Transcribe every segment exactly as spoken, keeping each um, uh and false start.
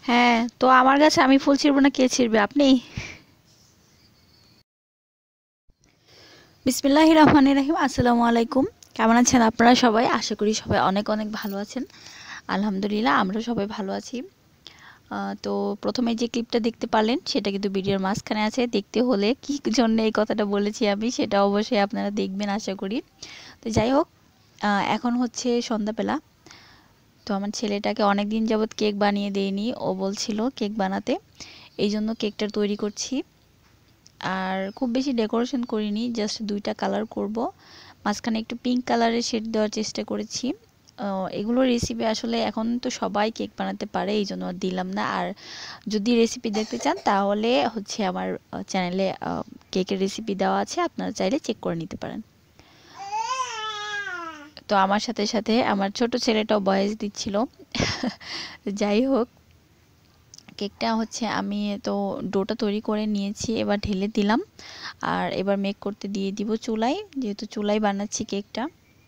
হ্যাঁ, তো আমার গাছে আমি ফুল ছিঁড়বো না কে ছিঁড়বে আপনি? বিসমিল্লাহির রহমানির রহিম। আসসালামু আলাইকুম। কেমন আছেন আপনারা সবাই? আশা করি সবাই অনেক অনেক ভালো আছেন। আলহামদুলিল্লাহ আমরা সবাই ভালো আছি। আহ, তো প্রথমে যে ক্লিপটা দেখতে পারলেন সেটা কিন্তু ভিডিওর মাঝখানে আছে। দেখতে হলে কি জন্য এই কথাটা বলেছি আমি সেটা অবশ্যই আপনারা দেখবেন আশা করি। তো যাই হোক, আহ, এখন হচ্ছে সন্ধ্যাবেলা। তো আমার ছেলেটাকে অনেক দিন যাবৎ কেক বানিয়ে দেয়নি, ও বলছিল কেক বানাতে, এই জন্য কেকটা তৈরি করছি। আর খুব বেশি ডেকোরেশন করিনি, জাস্ট দুইটা কালার করব। মাঝখানে একটু পিঙ্ক কালারের শেড দেওয়ার চেষ্টা করেছি। আহ, এগুলো রেসিপি আসলে এখন তো সবাই কেক বানাতে পারে, এই জন্য আর দিলাম না। আর যদি রেসিপি দেখতে চান তাহলে হচ্ছে আমার চ্যানেলে কেকের রেসিপি দেওয়া আছে, আপনারা চাইলে চেক করে নিতে পারেন। তো আমার সাথে সাথে আমার ছোট ছেলেটাও ভয়েস দিচ্ছিল। যাই হোক, কেকটা হচ্ছে আমি তো ডোটা তৈরি করে নিয়েছি, এবার ঢেলে দিলাম। আর এবার মেক করতে দিয়ে দিব চুলায়, যেহেতু চুলায় বানাচ্ছি কেকটা।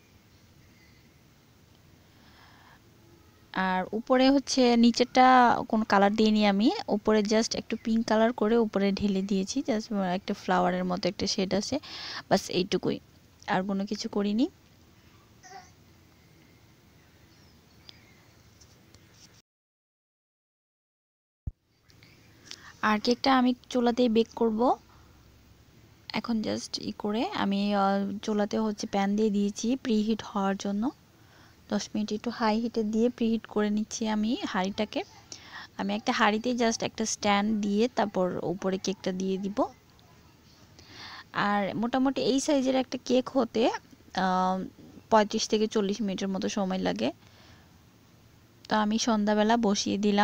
আর উপরে হচ্ছে নিচেরটা কোনো কালার দিইনি আমি, উপরে জাস্ট একটু পিঙ্ক কালার করে উপরে ঢেলে দিয়েছি, জাস্ট একটা ফ্লাওয়ারের মতো একটা শেড আছে, বাস এইটুকুই, আর কোনো কিছু করিনি। আর কেকটা আমি চুলাতেই বেক করব। এখন জাস্ট ই করে আমি চুলাতে হচ্ছে প্যান দিয়ে দিয়েছি প্রিহিট হওয়ার জন্য। দশ মিনিট একটু হাই হিটে দিয়ে প্রিহিট করে নিচ্ছি আমি হাঁড়িটাকে। আমি একটা হাঁড়িতে জাস্ট একটা স্ট্যান্ড দিয়ে তারপর উপরে কেকটা দিয়ে দিব। আর মোটামুটি এই সাইজের একটা কেক হতে পঁয়ত্রিশ থেকে চল্লিশ মিনিটের মতো সময় লাগে। তো আমি সন্ধ্যাবেলা বসিয়ে দিলাম।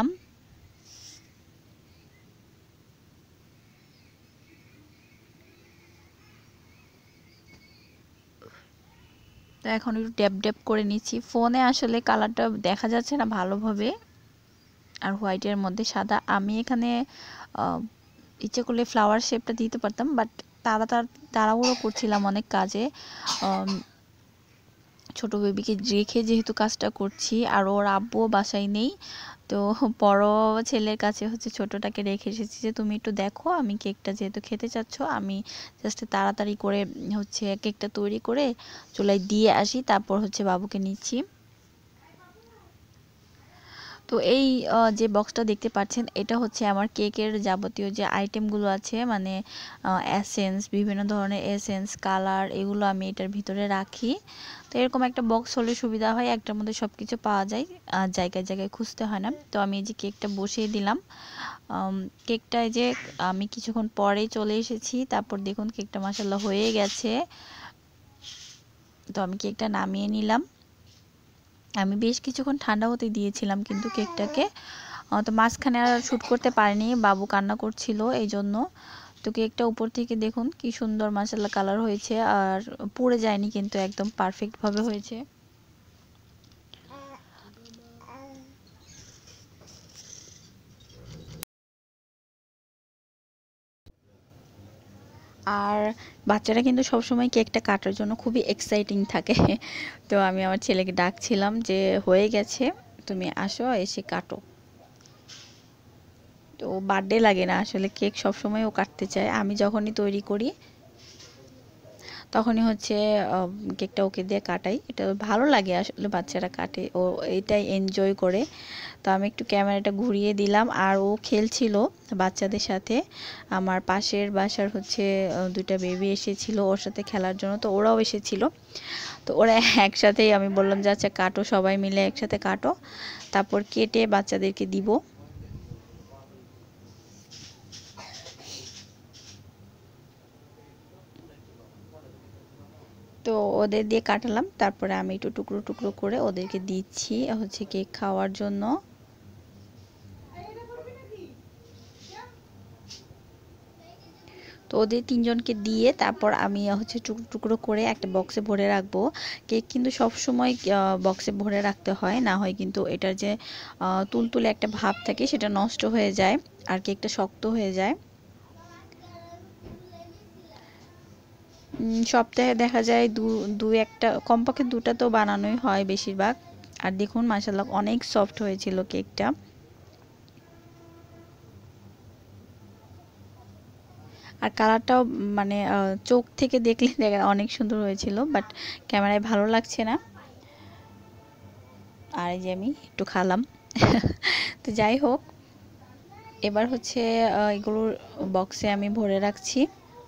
তো এখন একটু ড্যাপ ড্যাপ করে নিচ্ছি। ফোনে আসলে কালারটা দেখা যাচ্ছে না ভালোভাবে, আর হোয়াইটের মধ্যে সাদা। আমি এখানে ইচ্ছে করলে ফ্লাওয়ার শেপটা দিতে পারতাম, বাট তাড়া তাড়াহুড়ো করছিলাম অনেক কাজে। ছোট বেবিকে রেখে যেহেতু কাজটা করছি, আর ওর আব্বুও বাসায় নেই, তো বড় ছেলের কাছে হচ্ছে ছোটটাকে রেখে এসেছি যে তুমি একটু দেখো, আমি কেকটা যেহেতু খেতে চাচ্ছ, আমি জাস্ট তাড়াতাড়ি করে হচ্ছে কেকটা তৈরি করে চুলায় দিয়ে আসি, তারপর হচ্ছে বাবুকে নিচ্ছি। তো এই যে বক্সটা দেখতে পাচ্ছেন, এটা হচ্ছে আমার কেকের যাবতীয় যে আইটেমগুলো আছে, মানে এসেন্স, বিভিন্ন ধরনের এসেন্স, কালার, এগুলো আমি এটার ভিতরে রাখি। তো এরকম একটা বক্স হলে সুবিধা হয়, একটার মধ্যে সব কিছু পাওয়া যায়, জায়গায় জায়গায় খুঁজতে হয় না। তো আমি এই যে কেকটা বসিয়ে দিলাম। কেকটা এই যে আমি কিছুক্ষণ পরেই চলে এসেছি, তারপর দেখুন কেকটা মাশাআল্লাহ হয়ে গেছে। তো আমি কেকটা নামিয়ে নিলাম। আমি বেশ কিছুক্ষণ ঠান্ডা হতে দিয়েছিলাম কিন্তু কেকটাকে, তো মাঝখানে আর শ্যুট করতে পারিনি, বাবু কান্না করছিল এই জন্য। তো কেকটা উপর থেকে দেখুন কি সুন্দর মাশাআল্লাহ কালার হয়েছে, আর পুড়ে যায়নি কিন্তু, একদম পারফেক্টভাবে হয়েছে। আর বাচ্চারা কিন্তু সবসময় কেকটা কাটার জন্য খুবই এক্সাইটিং থাকে। তো আমি আমার ছেলেকে ডাকছিলাম যে হয়ে গেছে, তুমি আসো এসে কাটো। তো বার্থডে লাগে না আসলে, কেক সবসময় ও কাটতে চায়। আমি যখনই তৈরি করি তখনই হচ্ছে কেকটা ওকে দিয়ে কাটাই। এটা ভালো লাগে আসলে, বাচ্চারা কাটে, ও এটাই এনজয় করে। তো আমি একটু ক্যামেরাটা ঘুরিয়ে দিলাম, আর ও খেলছিল বাচ্চাদের সাথে। আমার পাশের বাসার হচ্ছে দুইটা বেবি এসেছিল ওর সাথে খেলার জন্য, তো ওরাও এসেছিল। তো ওরা একসাথেই, আমি বললাম যে আচ্ছা কাটো, সবাই মিলে একসাথে কাটো, তারপর কেটে বাচ্চাদেরকে দিব। তো ওদের দিয়ে কাটালাম, তারপরে আমি একটু টুকরো টুকরো করে ওদেরকে দিচ্ছি হচ্ছে কেক খাওয়ার জন্য। তো ওদের তিনজনকে দিয়ে তারপর আমি হচ্ছে টুকরো টুকরো করে একটা বক্সে ভরে রাখবো। কেক কিন্তু সব সময় বক্সে ভরে রাখতে হয়, না হয় কিন্তু এটার যে তুলতুলে একটা ভাব থাকে সেটা নষ্ট হয়ে যায়, আর কেকটা শক্ত হয়ে যায়। সপ্তাহে দেখা যায় দু দু একটা, কমপক্ষে দুটা তো বানানোই হয় বেশিরভাগ। আর দেখুন মাশাআল্লাহ অনেক সফট হয়েছিল কেকটা। আর কালারটাও মানে চোখ থেকে দেখলে দেখা অনেক সুন্দর হয়েছিল, বাট ক্যামেরায় ভালো লাগছে না। আর এই যে আমি একটু খালাম। তো যাই হোক, এবার হচ্ছে এগুলোর বক্সে আমি ভরে রাখছি।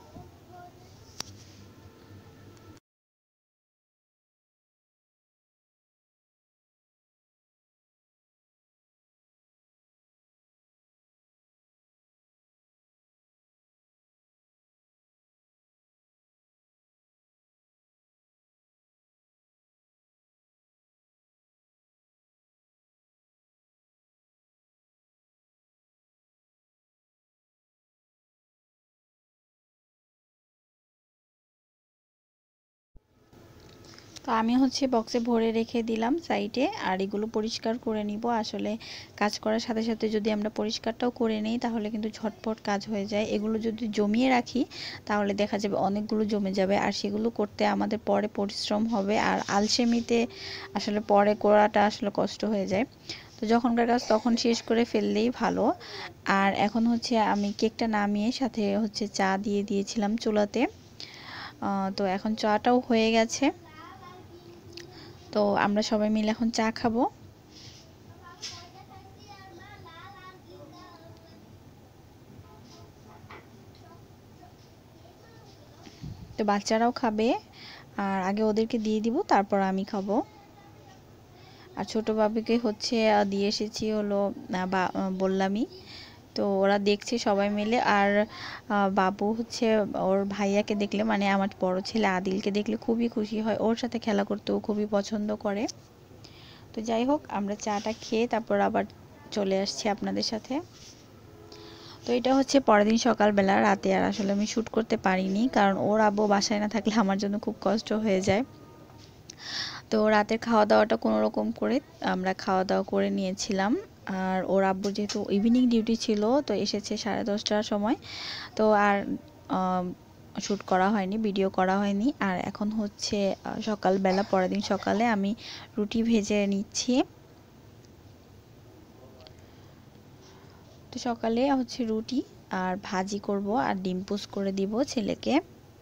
তো আমি হচ্ছে বক্সে ভরে রেখে দিলাম সাইডে, আর এগুলো পরিষ্কার করে নিব। আসলে কাজ করার সাথে সাথে যদি আমরা পরিষ্কারটাও করে নিই তাহলে কিন্তু ঝটপট কাজ হয়ে যায়। এগুলো যদি জমিয়ে রাখি তাহলে দেখা যাবে অনেকগুলো জমে যাবে, আর সেগুলো করতে আমাদের পরে পরিশ্রম হবে, আর আলসেমিতে আসলে পরে করাটা আসলে কষ্ট হয়ে যায়। তো যখনকার কাজ তখন শেষ করে ফেললেই ভালো। আর এখন হচ্ছে আমি কেকটা নামিয়ে সাথে হচ্ছে চা দিয়ে দিয়েছিলাম চুলাতে। তো এখন চাটাও হয়ে গেছে, তো আমরা সবাই মিলে এখন চা খাবো। তো বাচ্চারাও খাবে, আর আগে ওদেরকে দিয়ে দিব, তারপর আমি খাবো। আর ছোট বাবুকে হচ্ছে দিয়ে এসেছি হলো বা বললামই, তো ওরা দেখছে সবাই মিলে। আর বাবু হচ্ছে ওর ভাইয়াকে দেখলে, মানে আমার বড় ছেলে আদিলকে দেখলে খুবই খুশি হয়, ওর সাথে খেলা করতেও খুবই পছন্দ করে। তো যাই হোক, আমরা চাটা খেয়ে তারপর আবার চলে আসছি আপনাদের সাথে। তো এটা হচ্ছে পরের দিন সকালবেলা, রাতে আর আসলে আমি শ্যুট করতে পারিনি, কারণ ওর আব্বু বাসায় না থাকলে আমার জন্য খুব কষ্ট হয়ে যায়। তো রাতের খাওয়া দাওয়াটা কোনো রকম করে আমরা খাওয়া দাওয়া করে নিয়েছিলাম। আর ওর আব্বুর যেহেতু ইভিনিং ডিউটি ছিল, তো এসেছে সাড়ে দশটার সময়, তো আর শ্যুট করা হয়নি, ভিডিও করা হয়নি। আর এখন হচ্ছে সকালবেলা, পরের দিন সকালে আমি রুটি ভেজে নিচ্ছি। তো সকালে হচ্ছে রুটি আর ভাজি করব, আর ডিম পোস্ট করে দিব ছেলেকে।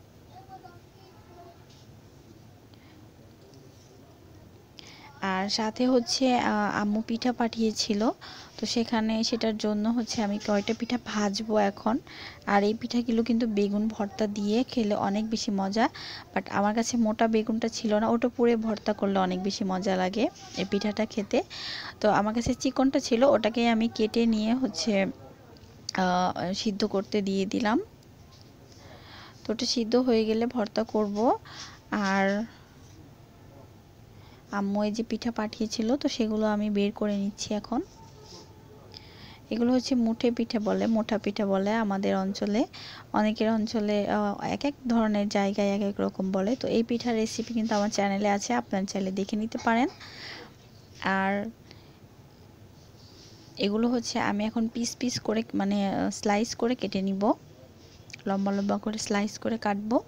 আর সাথে হচ্ছে আম্মু পিঠা পাঠিয়েছিল, তো সেখানে সেটার জন্য হচ্ছে আমি কয়টা পিঠা ভাজবো এখন। আর এই পিঠাগুলো কিন্তু বেগুন ভর্তা দিয়ে খেলে অনেক বেশি মজা, বাট আমার কাছে মোটা বেগুনটা ছিল না, ওটা পুড়ে ভর্তা করলে অনেক বেশি মজা লাগে এই পিঠাটা খেতে। তো আমার কাছে চিকনটা ছিল, ওটাকে আমি কেটে নিয়ে হচ্ছে সিদ্ধ করতে দিয়ে দিলাম। তো ওটা সিদ্ধ হয়ে গেলে ভর্তা করব। আর আম্মু এই যে পিঠা পাঠিয়েছিল, তো সেগুলো আমি বের করে নিচ্ছি এখন। এগুলো হচ্ছে মুঠে পিঠা বলে, মোটা পিঠা বলে আমাদের অঞ্চলে, অনেকের অঞ্চলে এক এক ধরনের জায়গায় এক এক রকম বলে। তো এই পিঠার রেসিপি কিন্তু আমার চ্যানেলে আছে, আপনার চাইলে দেখে নিতে পারেন। আর এগুলো হচ্ছে আমি এখন পিস পিস করে মানে স্লাইস করে কেটে নিব, লম্বা লম্বা করে স্লাইস করে কাটবো।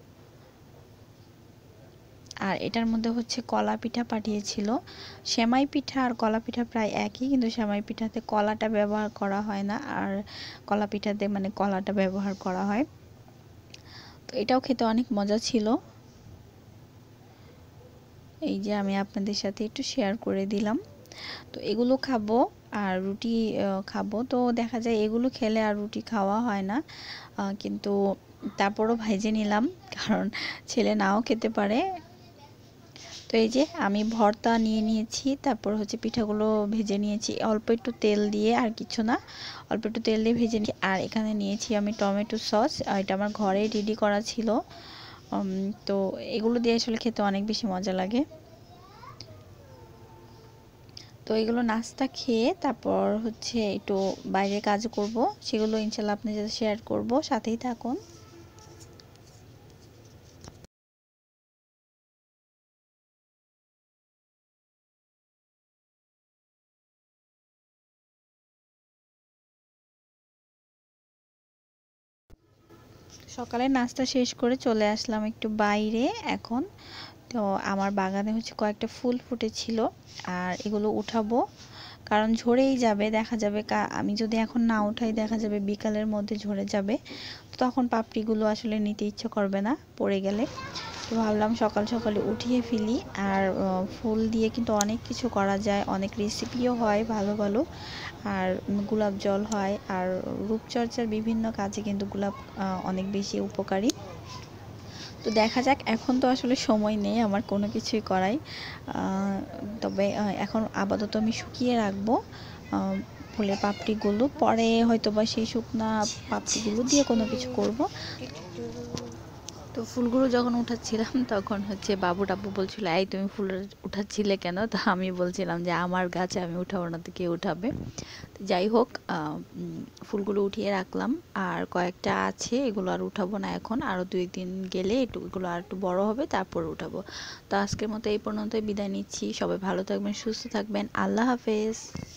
আর এটার মধ্যে হচ্ছে কলা পিঠা পাঠিয়েছিল। সেমাই পিঠা আর কলা পিঠা প্রায় একই, কিন্তু সেমাই পিঠাতে কলাটা ব্যবহার করা হয় না, আর কলা পিঠাতে মানে কলাটা ব্যবহার করা হয়। তো এটাও খেতে অনেক মজা ছিল। এই যে আমি আপনাদের সাথে একটু শেয়ার করে দিলাম। তো এগুলো খাবো আর রুটি খাবো। তো দেখা যায় এগুলো খেলে আর রুটি খাওয়া হয় না, কিন্তু তারপরও ভেজে নিলাম, কারণ ছেলে নাও খেতে পারে। তো এই যে আমি ভর্তা নিয়ে নিয়েছি, তারপর হচ্ছে পিঠাগুলো ভেজে নিয়েছি অল্প একটু তেল দিয়ে, আর কিছু না, অল্প একটু তেল দিয়ে ভেজে নিয়েছি। আর এখানে নিয়েছি আমি টমেটো সস, এটা আমার ঘরে রেডি করা ছিল। তো এগুলো দিয়ে আসলে খেতে অনেক বেশি মজা লাগে। তো এগুলো নাস্তা খেয়ে তারপর হচ্ছে একটু বাইরে কাজ করব, সেগুলো ইনশাল্লাহ আপনাদের সাথে শেয়ার করব, সাথেই থাকুন। সকালে নাস্তা শেষ করে চলে আসলাম একটু বাইরে এখন। তো আমার বাগানে হচ্ছে কয়েকটা ফুল ফুটেছিল, আর এগুলো উঠাবো, কারণ ঝরেই যাবে, দেখা যাবে আমি যদি এখন না উঠাই দেখা যাবে বিকালের মধ্যে ঝরে যাবে, তখন পাপড়িগুলো আসলে নিতে ইচ্ছে করবে না পড়ে গেলে। তো ভাবলাম সকাল সকালে উঠিয়ে ফেলি। আর ফুল দিয়ে কিন্তু অনেক কিছু করা যায়, অনেক রেসিপিও হয় ভালো ভালো, আর গোলাপ জল হয়, আর রূপচর্চার বিভিন্ন কাজে কিন্তু গোলাপ অনেক বেশি উপকারী। তো দেখা যাক, এখন তো আসলে সময় নেই আমার কোনো কিছুই করাই, তবে এখন আপাতত আমি শুকিয়ে রাখবো ফুলের পাপড়িগুলো, পরে হয়তো বা সেই শুকনা পাপড়িগুলো দিয়ে কোনো কিছু করব। তো ফুলগুলো যখন উঠাচ্ছিলাম তখন হচ্ছে বাবু টাব্বু বলছিল, এই তুমি ফুল উঠাচ্ছিলে কেন? তো আমি বলছিলাম যে আমার গাছে আমি উঠাবো না তো কে উঠাবে। যাই হোক, ফুলগুলো উঠিয়ে রাখলাম, আর কয়েকটা আছে এগুলো আর উঠাবো না এখন, আরও দুই দিন গেলে একটু এগুলো আর একটু বড় হবে তারপর উঠাবো। তো আজকের মতো এই পর্যন্তই বিদায় নিচ্ছি, সবাই ভালো থাকবেন, সুস্থ থাকবেন, আল্লাহ হাফেজ।